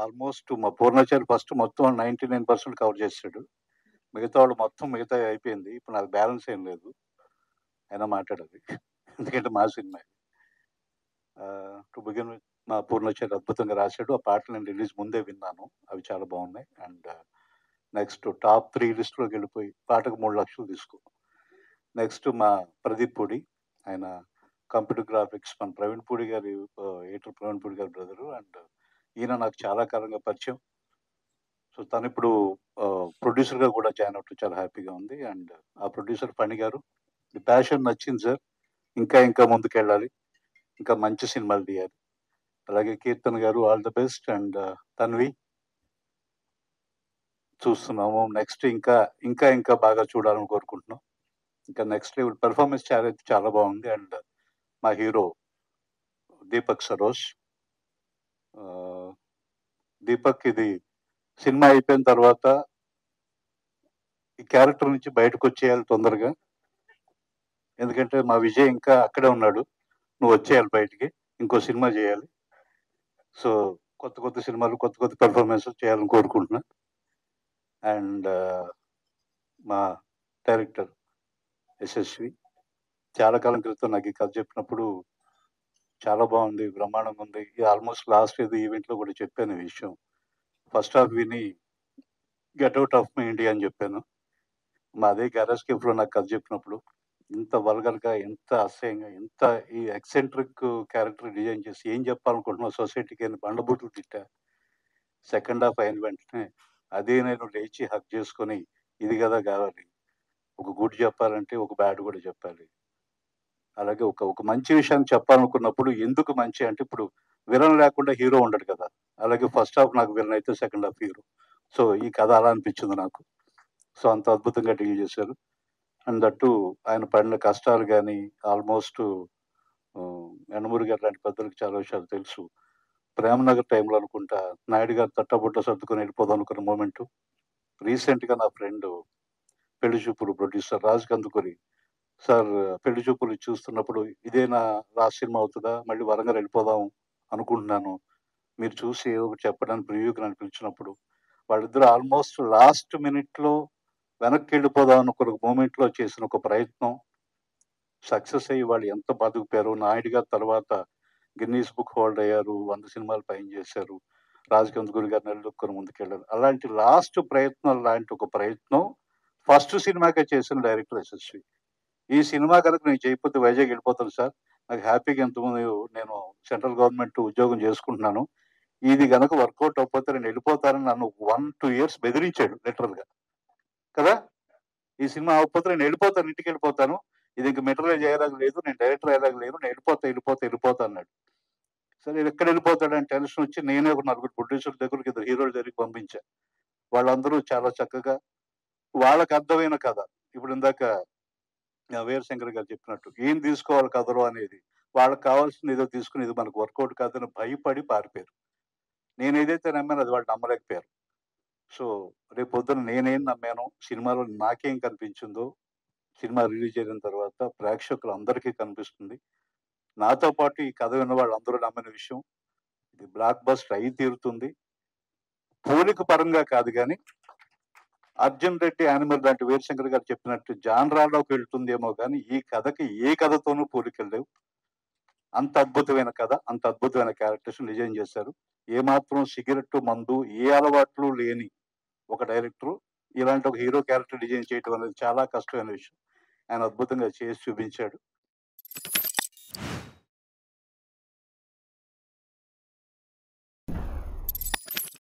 Almost మా Purnachari first మొత్తం 99% cover చేసాడు. మిగతా వాళ్ళు మొత్తం మిగతావి అయిపోయింది. ఇప్పుడు నాకు బ్యాలెన్స్ ఏం లేదు. అయినా మాట్లాడాలి. ఎందుకంటే మా సినిమా. టు బిగిన్ విత్ మా పూర్ణాచారి అద్భుతంగా రాశాడు. ఆ పాటలు నేను రిలీజ్ ముందే విన్నాను. అవి చాలా బాగున్నాయి. అండ్ నెక్స్ట్ టాప్ 3 లిస్ట్‌లోకి వెళ్ళిపోయి పాటకు 3,00,000 తీసుకో. నెక్స్ట్ మా ప్రదీప్ పూడి. ఆయన కంప్యూటర్ గ్రాఫిక్స్ మన ప్రవీణ్ పూడి గారి ఎడిటర్ ప్రవీణ్ పూడి గారి బ్రదరు. అండ్ ఈయన నాకు చాలా కాలంగా పరిచయం. సో తనిప్పుడు ప్రొడ్యూసర్‌గా కూడా జాయిన్ అవ్వటం చాలా హ్యాపీగా ఉంది. అండ్ ఆ ప్రొడ్యూసర్ ఫణి గారు, "మీ ప్యాషన్ నచ్చింది సార్. ఇంకా ఇంకా ముందుకెళ్ళాలి. ఇంకా మంచి సినిమాలు తీయాలి." అలాగే Keerthan garu, all the best. And Tanvi చూస్తున్నాము. నెక్స్ట్ ఇంకా ఇంకా ఇంకా బాగా చూడాలని కోరుకుంటున్నాం. ఇంకా నెక్స్ట్ లెవెల్ పెర్ఫార్మెన్స్ చాలా బాగుంది. అండ్ మా హీరో దీపక్ సరోజ్. దీపక్ ఇది సినిమా అయిపోయిన తర్వాత ఈ క్యారెక్టర్ నుంచి బయటకు వచ్చేయాలి తొందరగా. ఎందుకంటే మా విజయ్ ఇంకా అక్కడే ఉన్నాడు. నువ్వు వచ్చేయాలి బయటికి. ఇంకో సినిమా చేయాలి. సో కొత్త కొత్త సినిమాలు, కొత్త కొత్త పెర్ఫార్మెన్స్ చేయాలని కోరుకుంటున్నా. అండ్ మా డైరెక్టర్ యశస్వి చాలా కాలం క్రితం నాకు ఈ కథ చెప్పినప్పుడు చాలా బాగుంది, బ్రహ్మాండంగా ఉంది. ఆల్మోస్ట్ లాస్ట్ ఏదో ఈవెంట్లో కూడా చెప్పాను ఈ విషయం. ఫస్ట్ హాఫ్ విని get out of my India అని చెప్పాను. మా అదే గ్యారేజ్ కేఫ్లో నాకు కథ చెప్పినప్పుడు ఇంత వల్గర్గా, ఎంత అసహ్యంగా, ఎంత ఈ ఎక్సెంట్రిక్ క్యారెక్టర్ డిజైన్ చేసి ఏం చెప్పాలనుకుంటున్నావు సొసైటీకి అని బండబూతులు తిట్టా. సెకండ్ హాఫ్ అయిన వెంటనే అదే నేను లేచి హక్ చేసుకొని ఇది కదా కావాలి, ఒక గుడ్ చెప్పాలంటే ఒక బ్యాడ్ కూడా చెప్పాలి. అలాగే ఒక ఒక మంచి విషయాన్ని చెప్పాలనుకున్నప్పుడు ఎందుకు మంచి అంటే ఇప్పుడు విలన్ లేకుండా హీరో ఉండడు కదా. అలాగే ఫస్ట్ హాఫ్ నాకు విలన్ అయితే సెకండ్ హాఫ్ హీరో. సో ఈ కథ అలా అనిపించింది నాకు. సో అంత అద్భుతంగా డీల్ చేశారు. అండ్ దట్టు ఆయన పడిన కష్టాలు కానీ ఆల్మోస్ట్ యండమూరి గారు లాంటి పెద్దలకు చాలా విషయాలు తెలుసు. ప్రేమనగర్ టైంలో అనుకుంటా నాయుడు గారు తట్టబుట్ట సర్దుకొని వెళ్ళిపోదాం అనుకున్న మూమెంట్. రీసెంట్గా నా ఫ్రెండ్ పెళ్లి చూపులు ప్రొడ్యూసర్ రాజ్ కందుకూరి సార్ పెళ్లి చూపులు చూస్తున్నప్పుడు ఇదే నా లాస్ట్ సినిమా అవుతుందా, మళ్ళీ వరంగల్ వెళ్ళిపోదాం అనుకుంటున్నాను, మీరు చూసి ఏదో ఒకటి చెప్పడానికి ప్రివ్యూకి నన్ను పిలిచినప్పుడు వాళ్ళిద్దరు ఆల్మోస్ట్ లాస్ట్ మినిట్లో వెనక్కి వెళ్ళిపోదాం అనుకున్న మూమెంట్లో చేసిన ఒక ప్రయత్నం సక్సెస్ అయ్యి వాళ్ళు ఎంత బతుకుపోయారు. నాయుడు గారు తర్వాత గిన్నీస్ బుక్ హోల్డ్ అయ్యారు, 100 సినిమాలు పైన చేశారు. రాజ్ కందుకూరి గారు నిలదొక్కుని ముందుకెళ్ళారు. అలాంటి లాస్ట్ ప్రయత్నం లాంటి ఒక ప్రయత్నం ఫస్ట్ సినిమాకే చేసిన డైరెక్టర్ యశస్వి. ఈ సినిమా కనుక నేను చేయకపోతే వైజాగ్ వెళ్ళిపోతాను సార్, నాకు హ్యాపీగా ఎంతమంది నేను సెంట్రల్ గవర్నమెంట్ ఉద్యోగం చేసుకుంటున్నాను, ఇది కనుక వర్కౌట్ అవ్వకపోతే నేను వెళ్ళిపోతానని నన్ను 1-2 ఇయర్స్ బెదిరించాడు లిటరల్గా కదా. ఈ సినిమా అవ్వకపోతే నేను వెళ్ళిపోతాను, ఇంటికి వెళ్ళిపోతాను, ఇది ఇంక మెటీరియల్ అయ్యేలాగా లేదు, నేను డైరెక్టర్ అయ్యేలాగా లేదు, నేను వెళ్ళిపోతా అన్నాడు. సరే ఎక్కడ వెళ్ళిపోతాడని టెన్షన్ వచ్చి నేనే ఒక 4 ప్రొడ్యూసర్ దగ్గరికి, 2 హీరోల దగ్గరికి పంపించా. వాళ్ళందరూ చాలా చక్కగా వాళ్ళకి అర్థమైన కథ. ఇప్పుడు ఇందాక వీరశంకర్ గారు చెప్పినట్టు ఏం తీసుకోవాలి కథలో అనేది వాళ్ళకి కావాల్సింది ఏదో తీసుకుని ఇది మనకు వర్కౌట్ కాదని భయపడి పారిపోయారు. నేను ఏదైతే నమ్మానో అది వాళ్ళు నమ్మలేకపోయారు. సో రేపు పొద్దున నేనేం నమ్మానో, సినిమాలో నాకేం కనిపించిందో సినిమా రిలీజ్ అయిన తర్వాత ప్రేక్షకులు అందరికీ కనిపిస్తుంది. నాతో పాటు ఈ కథ విన్న వాళ్ళందరూ నమ్మిన విషయం, ఇది బ్లాక్ బస్టర్ అయి తీరుతుంది. పోలిక పరంగా కాదు కానీ అర్జున్ రెడ్డి యానిమల్ లాంటి వీరశంకర్ గారు చెప్పినట్టు జాన్రాలోకి వెళ్తుందేమో కానీ ఈ కథకి ఏ కథతోనూ పోలికలు లేవు. అంత అద్భుతమైన కథ, అంత అద్భుతమైన క్యారెక్టర్స్ డిజైన్ చేశారు. ఏమాత్రం సిగరెట్, మందు ఏ అలవాట్లు లేని ఒక డైరెక్టరు ఇలాంటి ఒక హీరో క్యారెక్టర్ డిజైన్ చేయడం అనేది చాలా కష్టమైన విషయం. ఆయన అద్భుతంగా చేసి చూపించాడు.